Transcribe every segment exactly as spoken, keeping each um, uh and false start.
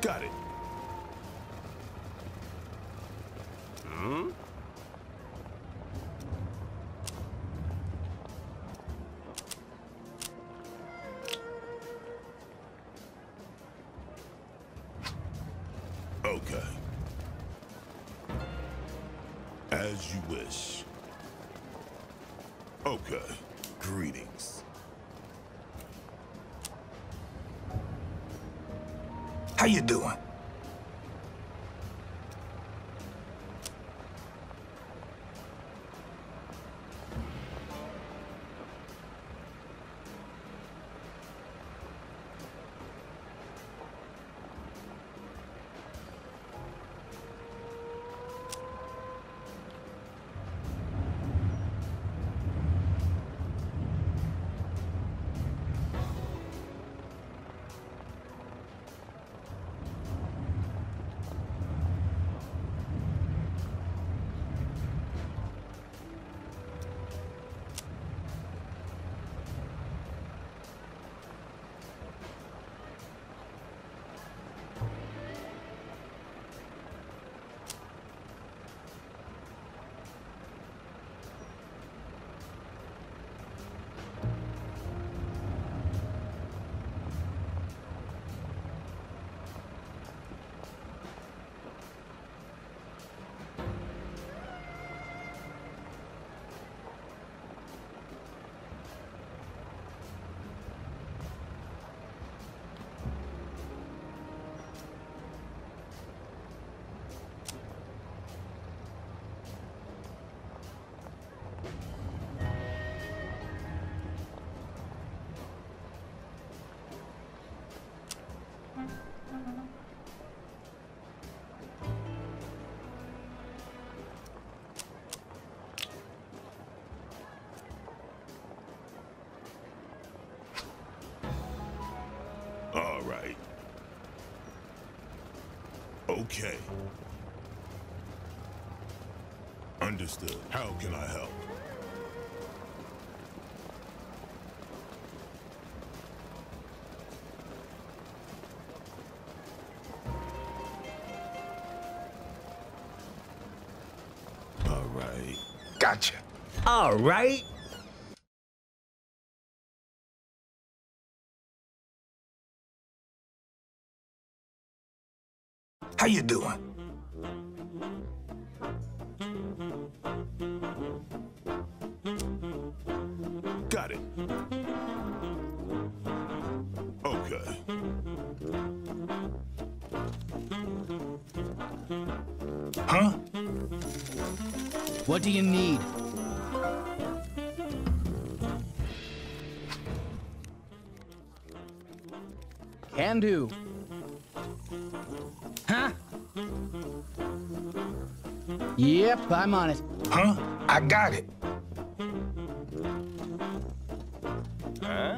Got it. Hmm? Okay. As you wish. Okay. Greetings. How you doing? All right. Okay. Understood. How can I help? All right. Gotcha. All right. How you doing? Got it. Okay. Huh? What do you need? Can do. Huh? Yep, I'm on it. Huh? I got it. Huh?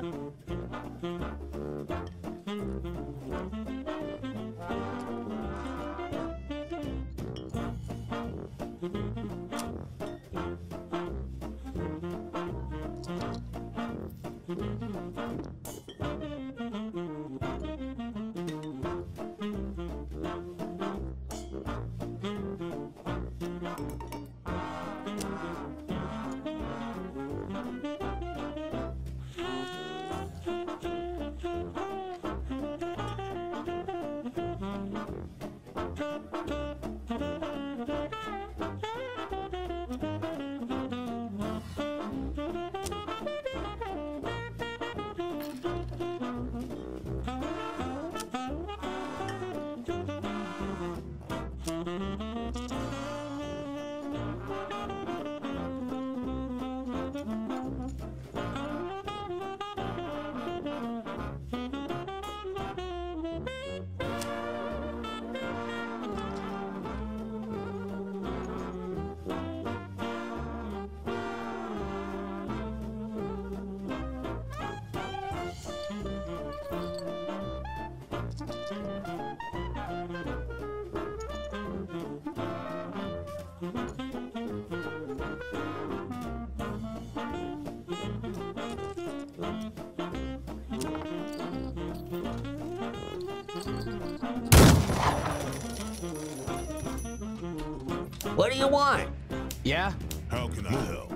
What do you want? Yeah? How can I help?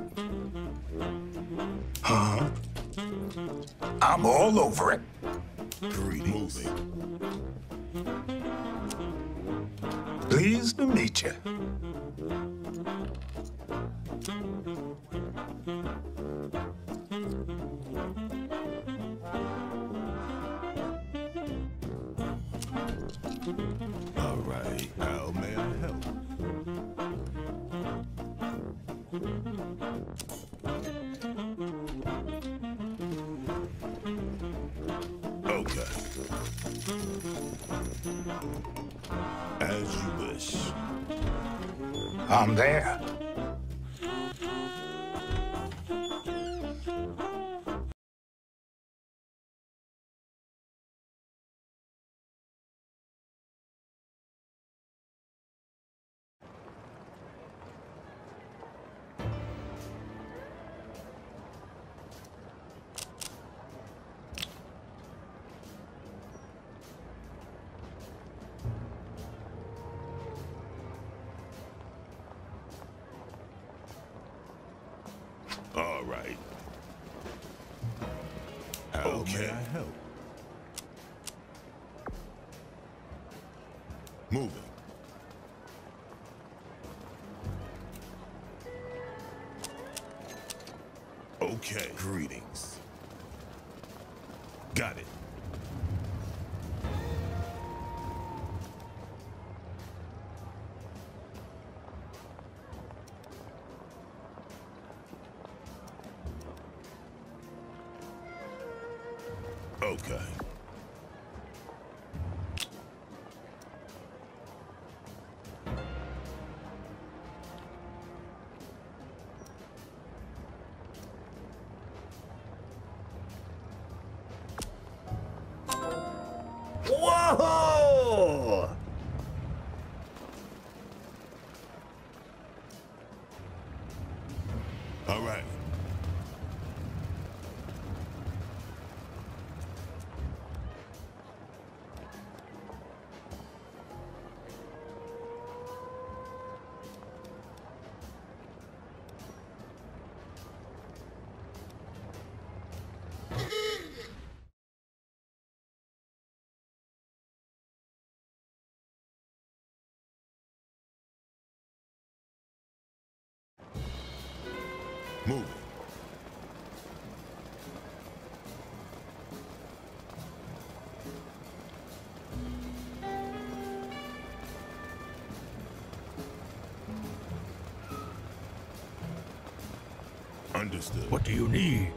Huh? I'm all over it. Greetings. Pleased to meet you. All right. How may I help? Okay. As you wish. I'm there. All right. How Okay. may I help? Moving. Okay. Greetings. Got it. Okay. Whoa! All right. Moving. Understood. What do you need?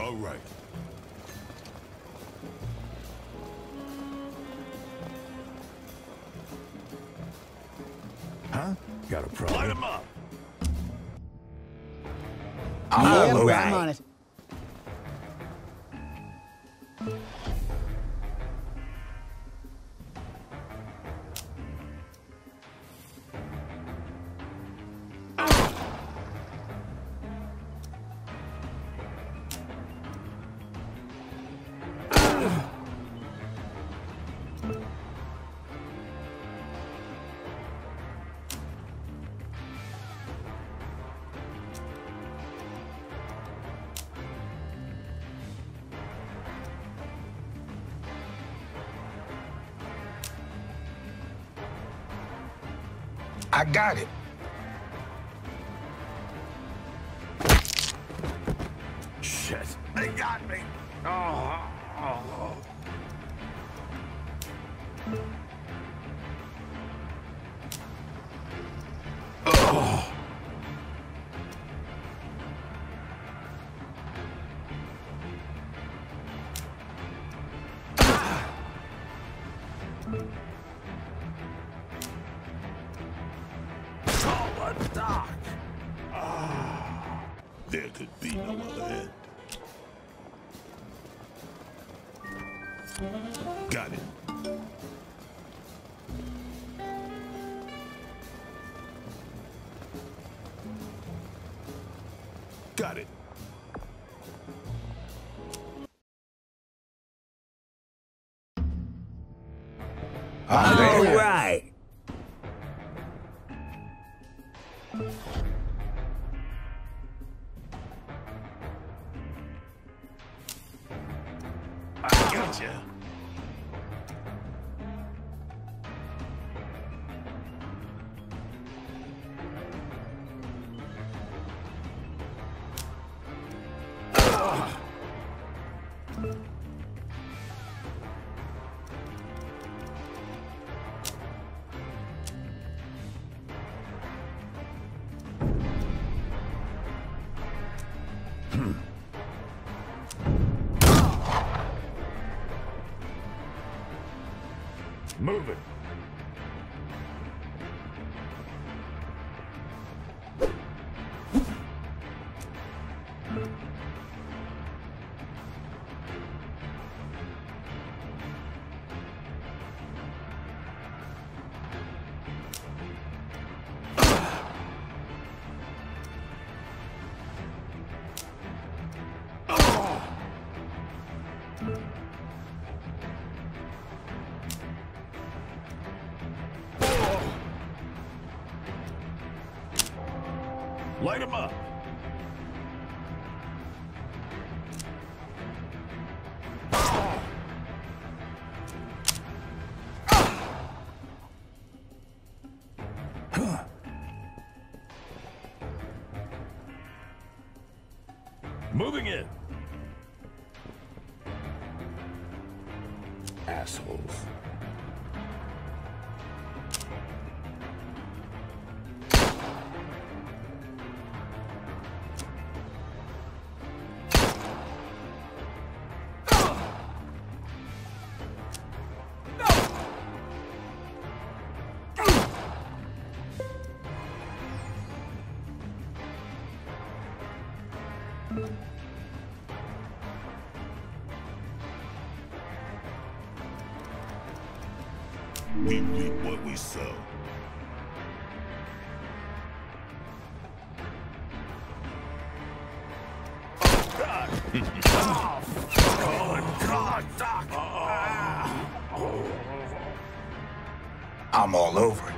All right. Huh? Got a problem? Light him up. I'm Yep, all over I'm it. on it. I got it. Shit. They got me. Oh. oh. Oh. Doc. Ah. There could be no other end. Got it. Got it. I'm All there. right. I gotcha. Move it. Light him up. Moving in. Assholes. We reap what we sow. Oh, God! Oh, oh, God, Doc! Ah. Oh. I'm all over it.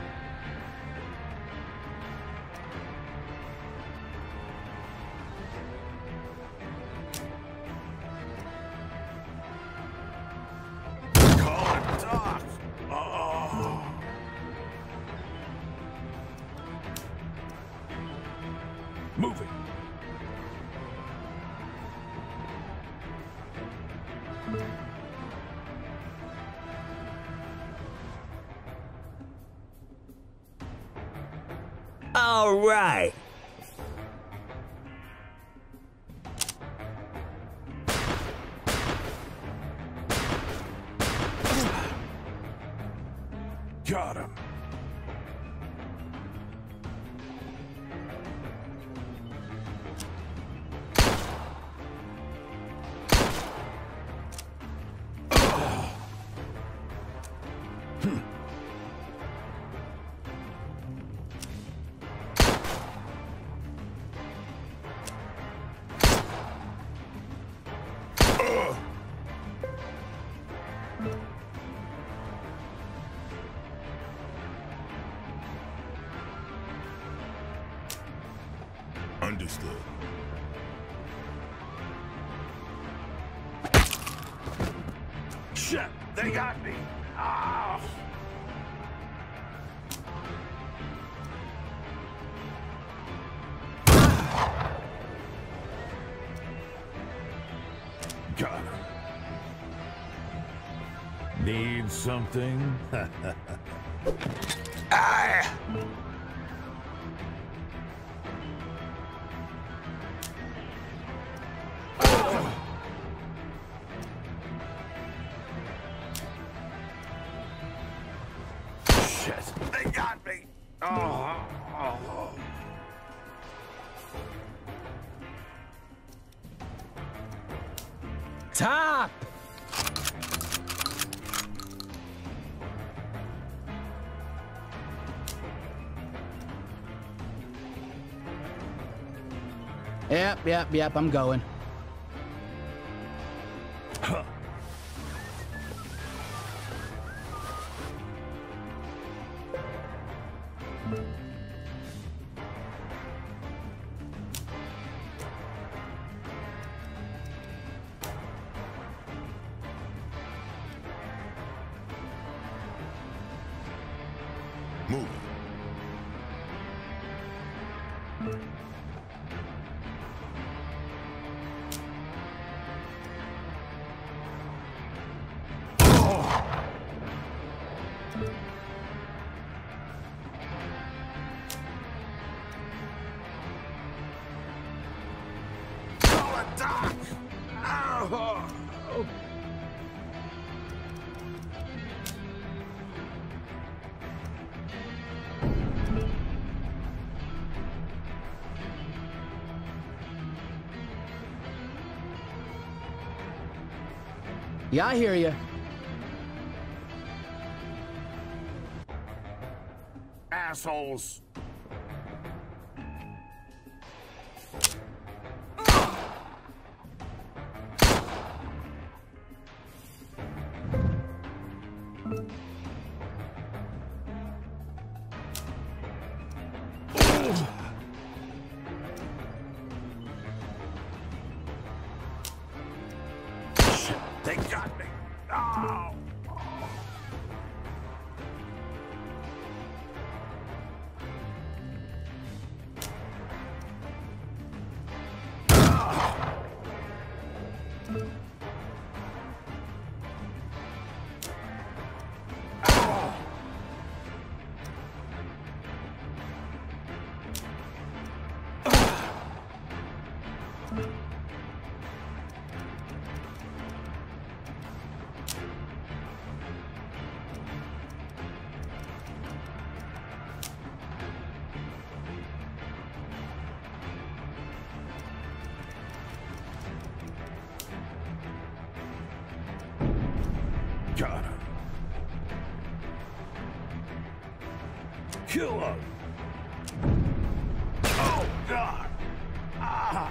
Moving. All right. Got him. Understood. Shit, they got me. Ah. Got him. Need something? Ah. Shit, they got me. Oh, oh. Top! Yep, yep, yep, I'm going. Huh. Moving. Call a doc. Oh. Yeah, I hear you. Assholes. Shit, they got me. Oh. Got him. Kill him. Oh, God. Ah.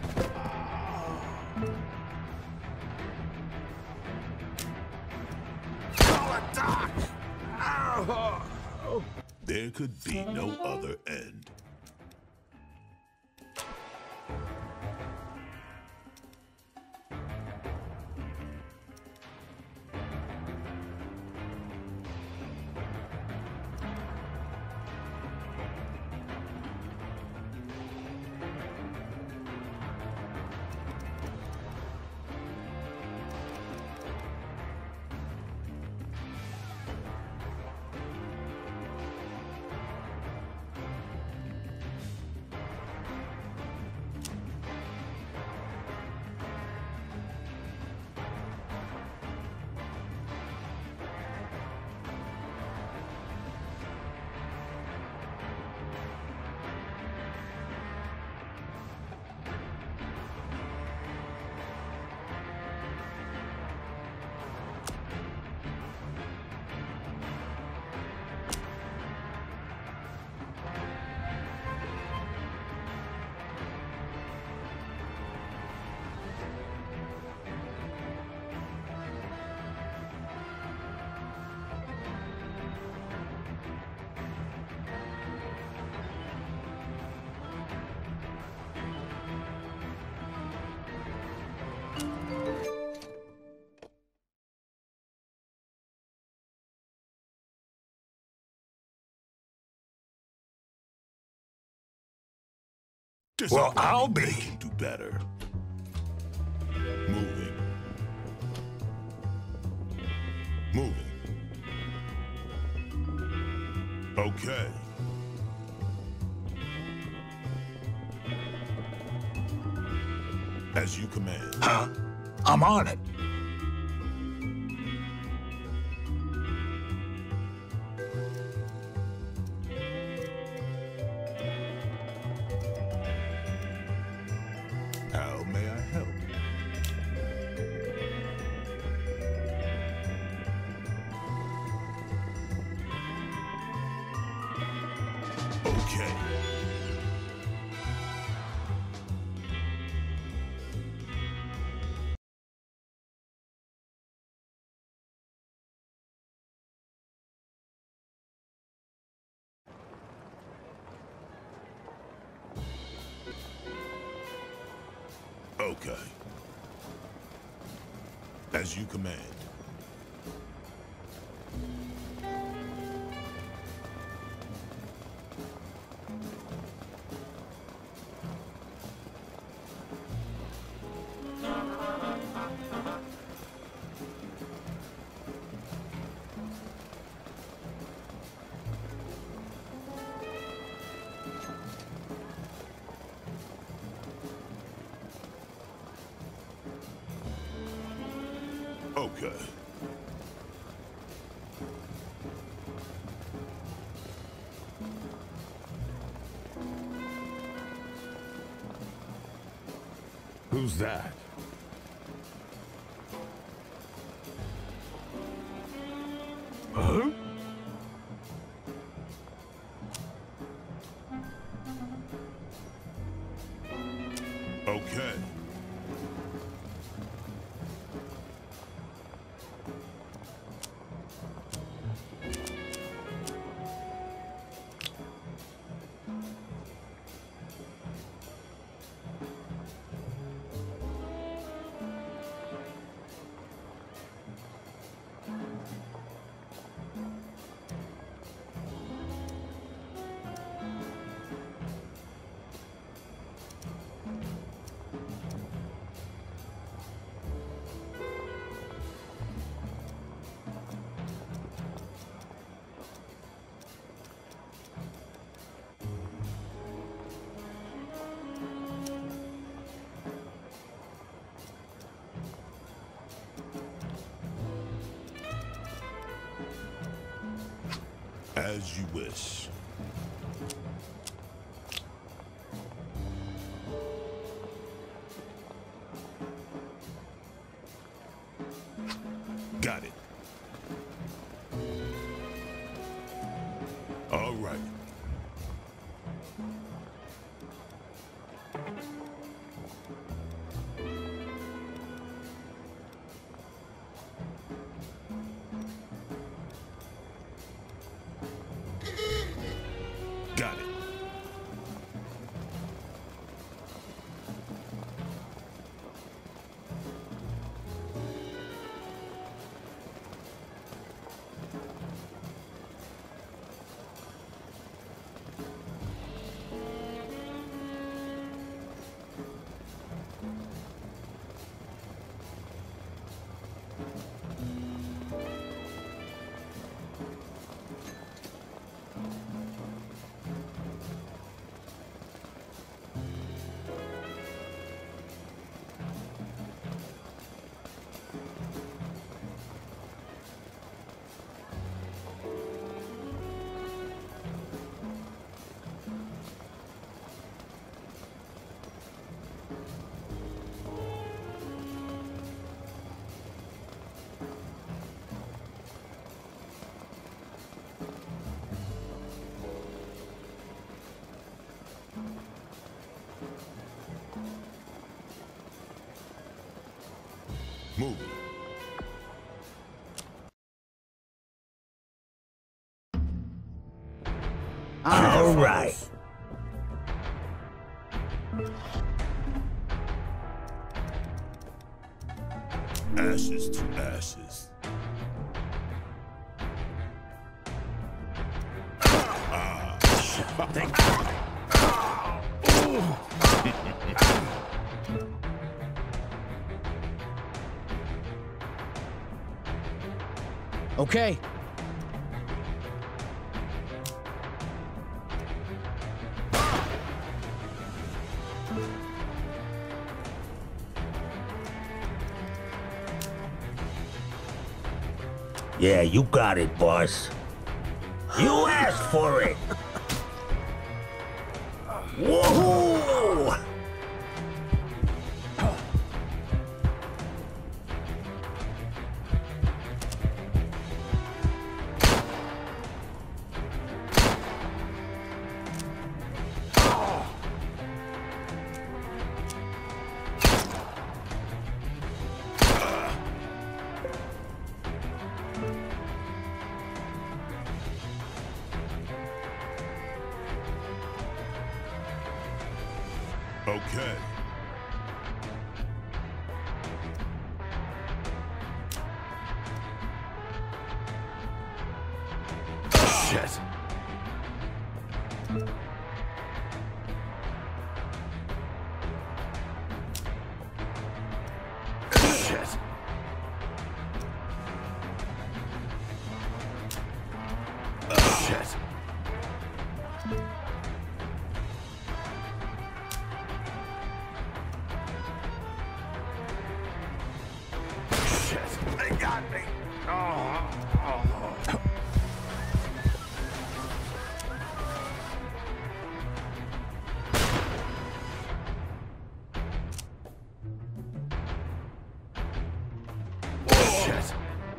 Call a doc. Oh. There could be no other end. Well, I'll be. They can do better. Moving. Moving. Okay. As you command. Huh? I'm on it. How may I help? Okay. Okay. As you command. Okay. Who's that? Huh? Okay. As you wish. Got it. All right. Got it. Move. All right. Ashes to ashes. Ah. Thank you. Okay. Yeah, you got it, boss. You asked for it. Woohoo! Okay. Shit. Shit. Shit. They got me. Oh, oh. Shit.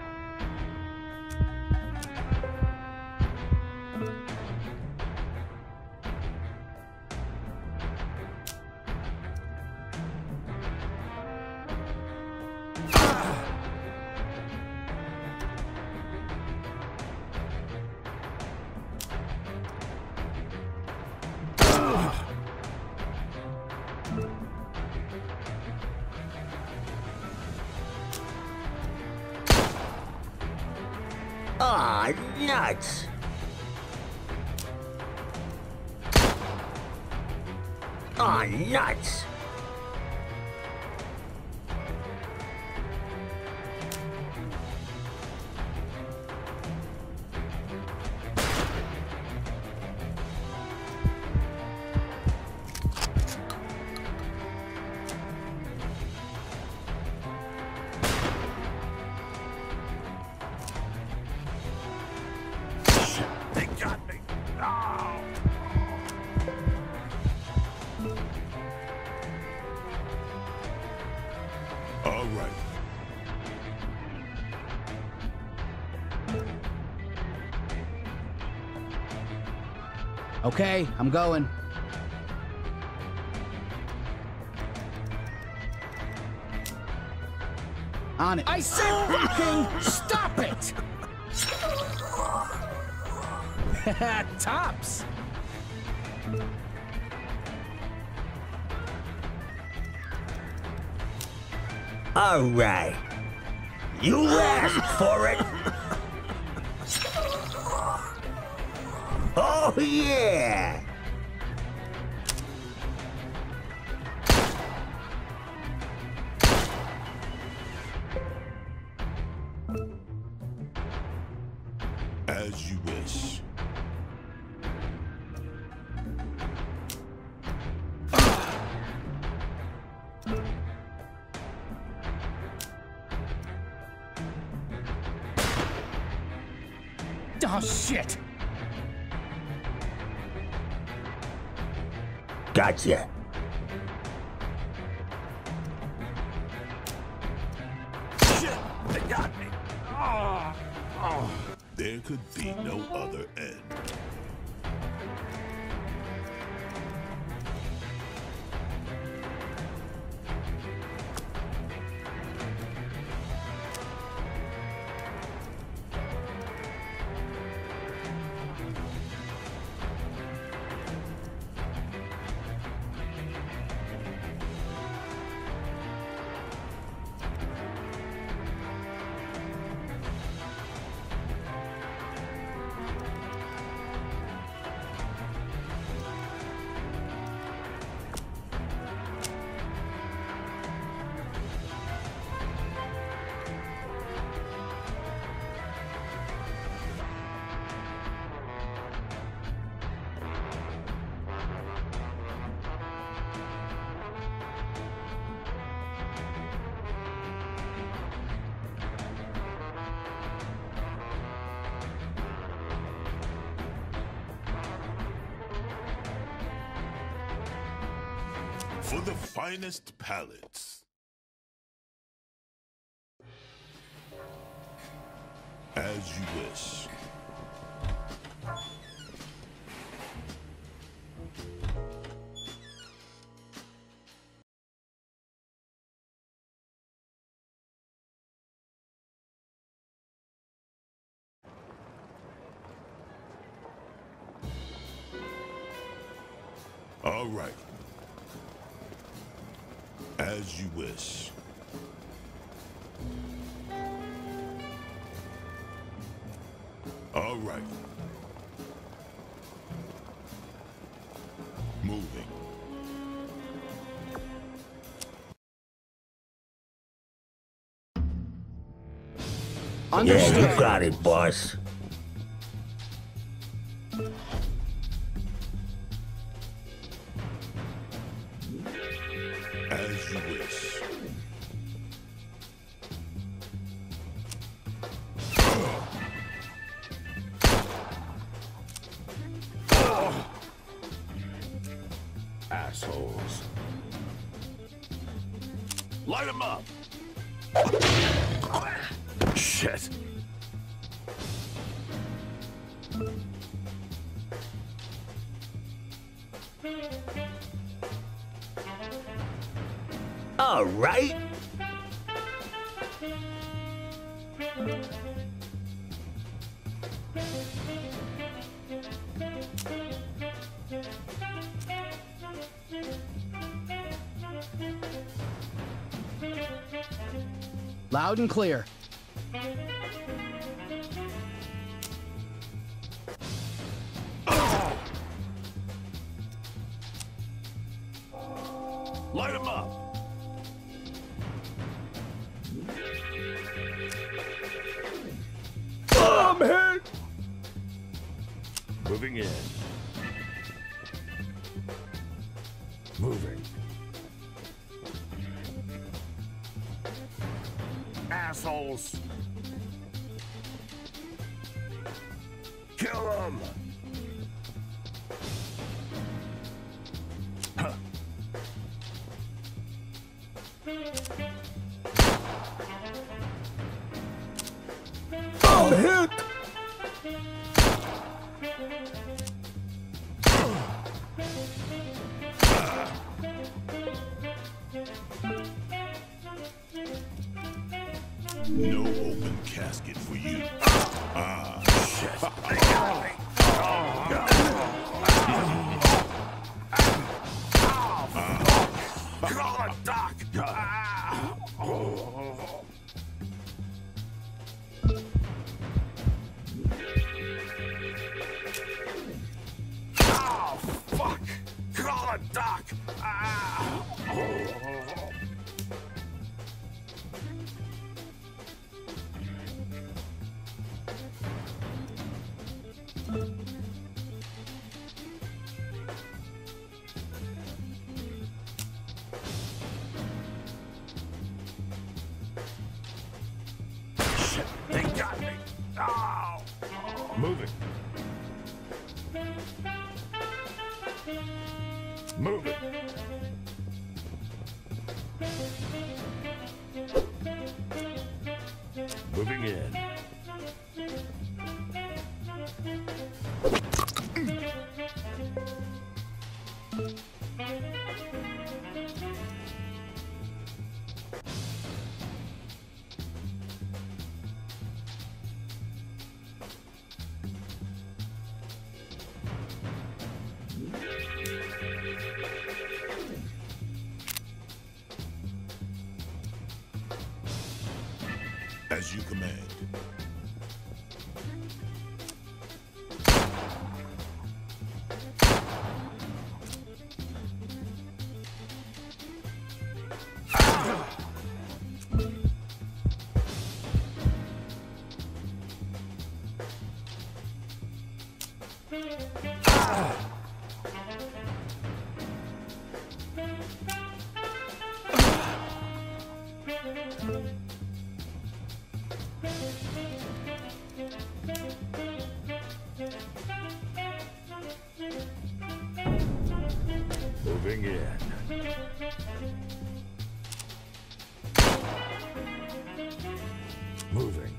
Ah, nuts! Ah, nuts! They got me. Oh. All right. Okay, I'm going. On it. I said fucking stop it! Tops! All right. You asked for it. Oh, yeah. As you wish. Oh, shit! Gotcha. Shit. They got me. Oh. Oh. There could be no other end. For the finest palates. As you wish. All right. As you wish. All right. Moving. Understood. Yeah, you got it, boss. As you wish. Assholes. Light them up. Shit. All right. Loud and clear. Light them up. I'm hit! Moving in. Moving. Assholes. Kill them. Huh. I'm hit! No open casket for you. Ah, shit. Call a doc. Ah. Oh. Oh, fuck. Call a doc. Ah. Oh. Shit, they got me. Oh. Moving. Moving. Moving in. As you command. Moving in. Moving.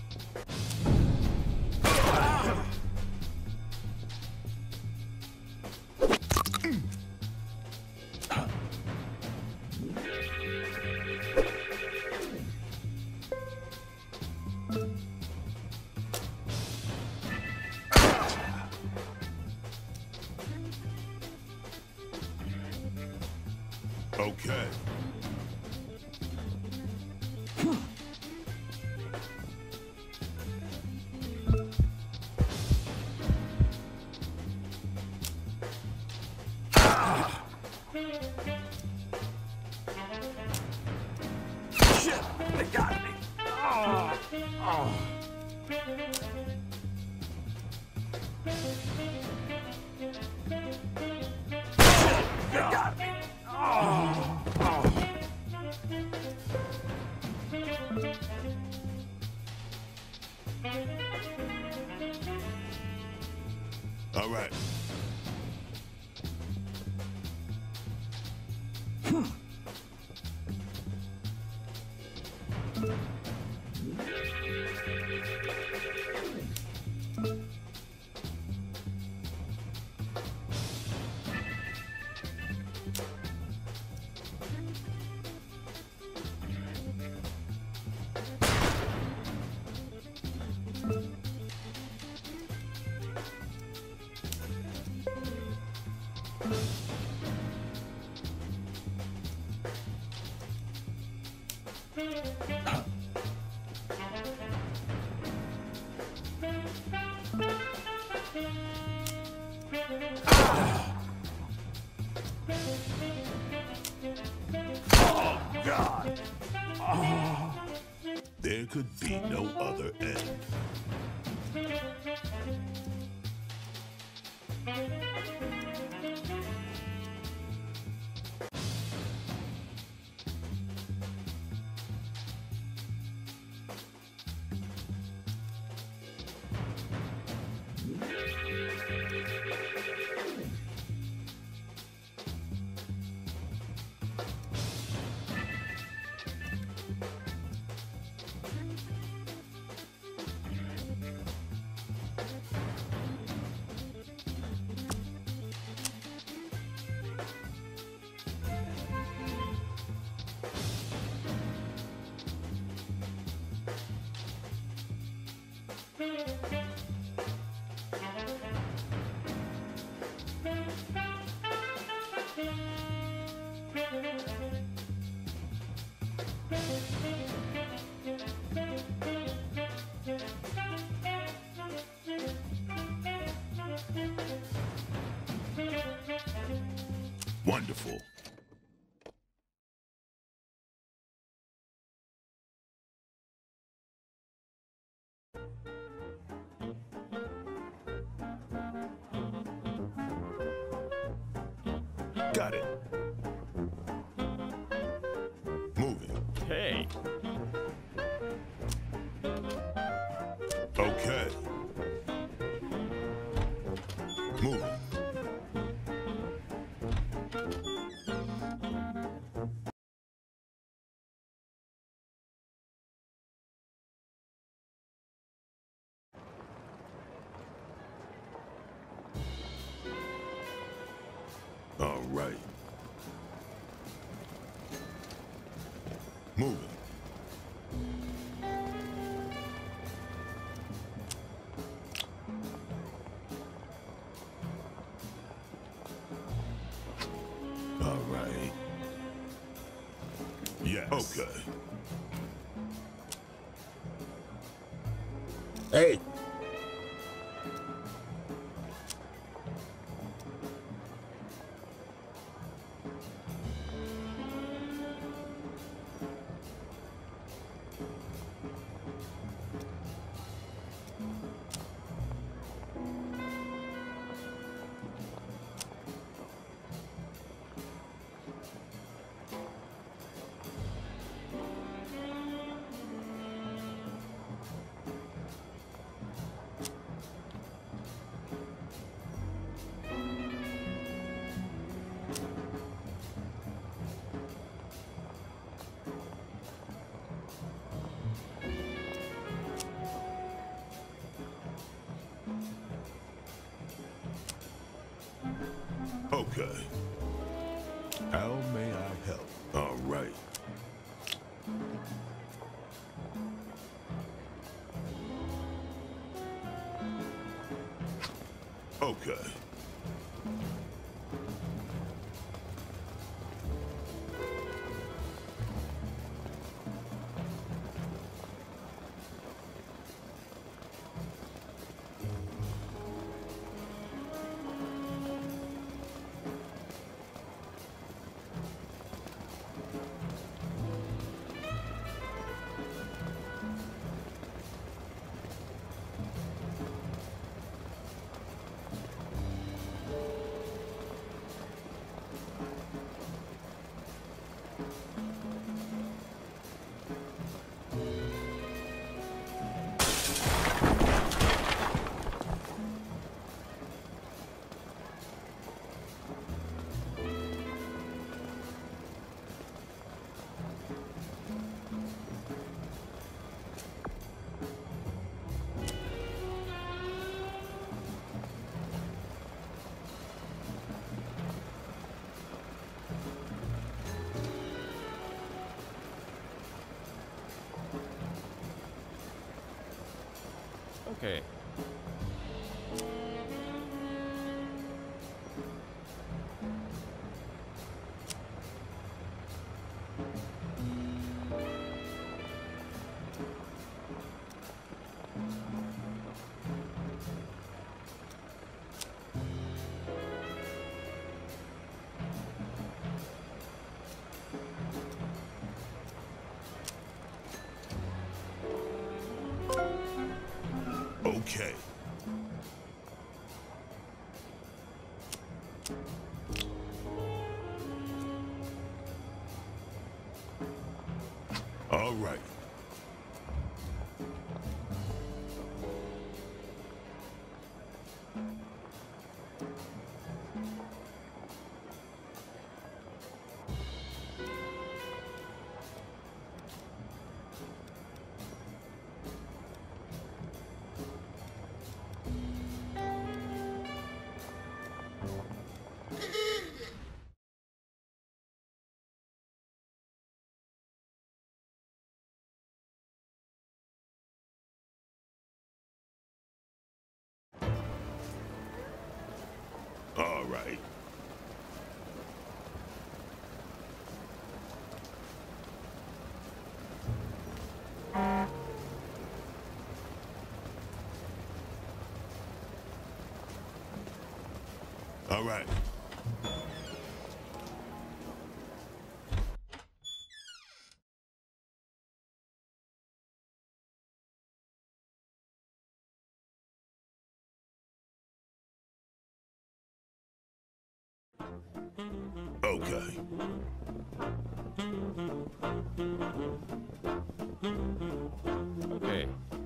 Okay. Shit! They got me! Oh! Oh! Shit! They got me! Oh! Oh! All right. Oh, God! Oh! There could be no other end. Wonderful. Got it. Moving. Hey. Okay. Moving. All right. Moving. All right. Yes. Okay. Hey, Okay. How may I help? All right. Okay. Okay. Okay. All right. All right. All right. Okay. Okay.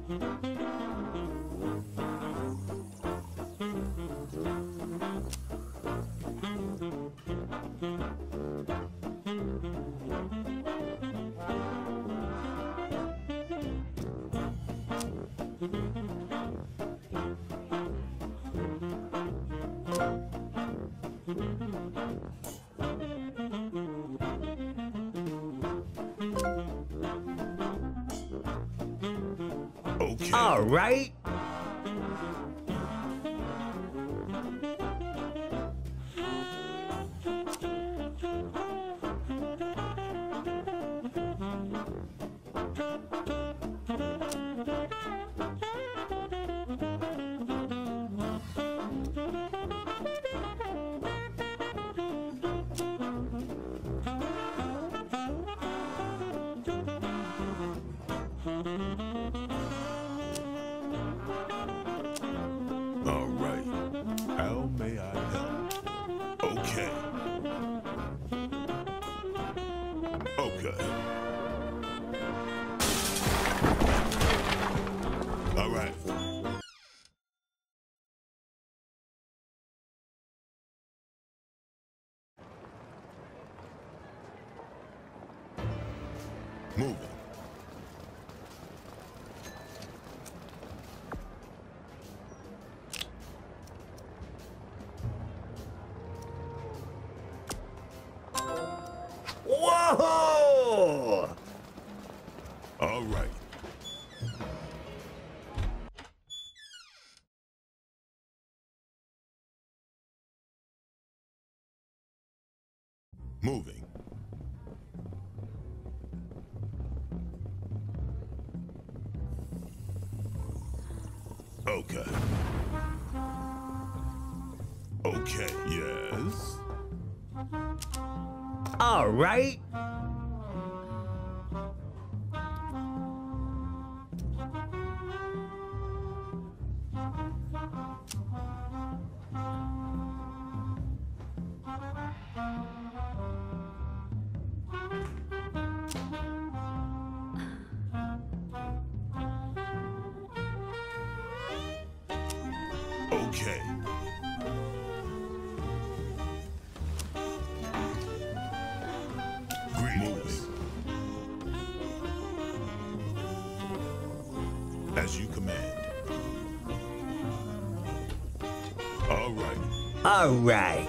Okay. All right. All right. How may I help? Okay. Okay. All right. Moving. Moving. Okay. Okay, yes. All right. Okay. Greetings. As you command. All right. All right.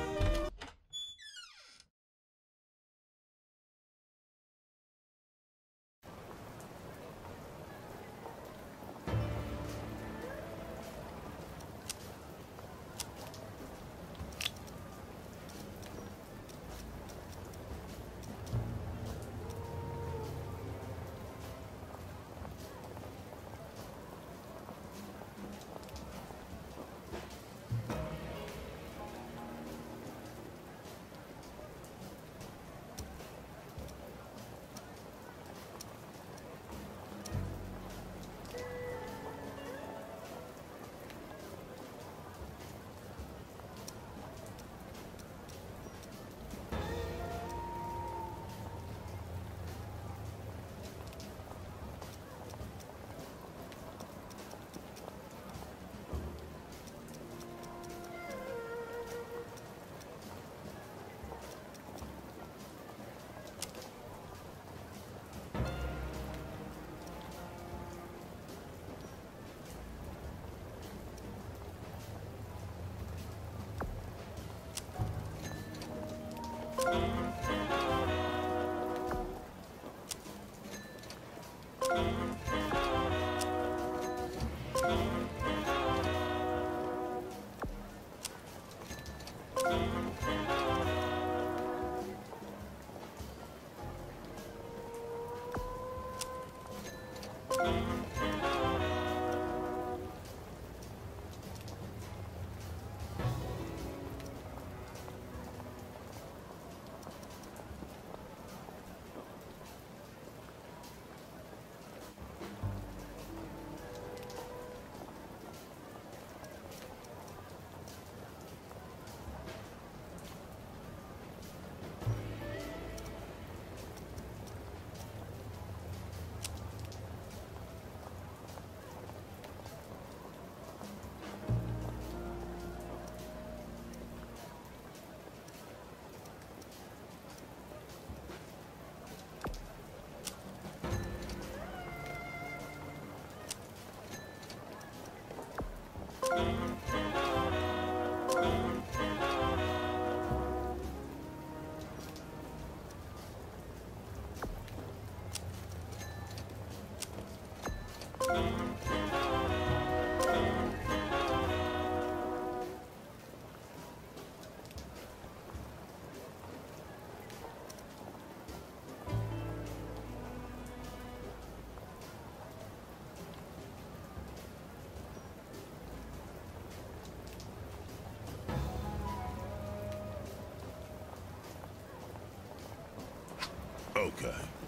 Okay.